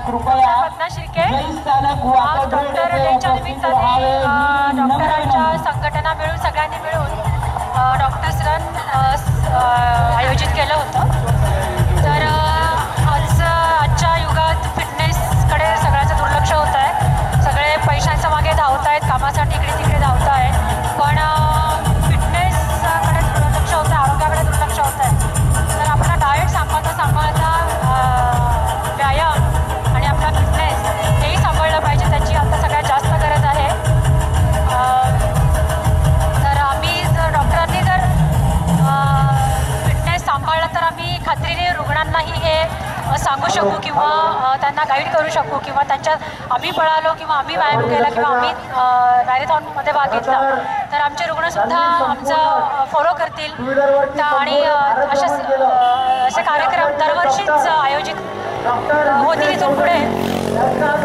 पद्मा शिर्के आज डॉक्टर डेच्या निमित्ताने डॉक्टरांच्या संघटना मिळून सगळ्यांनी मिळून डॉक्टर्स रन आयोजित केलं होतं। तर आजच्या युगात फिटनेसकडे सगळ्यांचं दुर्लक्ष होत आहे। सगळे पैशांच्या मागे धावत आहेत, कामासाठी इकडे तिकडे धावत आहेत, पण फिटनेसकडे दुर्लक्ष होतं आहे, आरोग्याकडे दुर्लक्ष होत आहे। तर आपला डाएट सांभाळता व्यायाम आणि आपला फिटनेस हेही सांभाळलं पाहिजे, त्याची आता सगळ्यात जास्त गरज आहे। तर आम्ही जर डॉक्टरांनी जर फिटनेस सांभाळलं तर आम्ही खात्रीने रुग्णांनाही हे सांगू शकू किंवा त्यांना गाईड करू शकू किंवा आम्ही पळालो किंवा आम्ही व्यायाम केला किंवा आम्ही मॅरेथॉनमध्ये भाग घेतला तर आमचे रुग्णसुद्धा आमचं फॉलो करतील आणि असे कार्यक्रम दरवर्षीच आयोजित होतील इथून पुढे।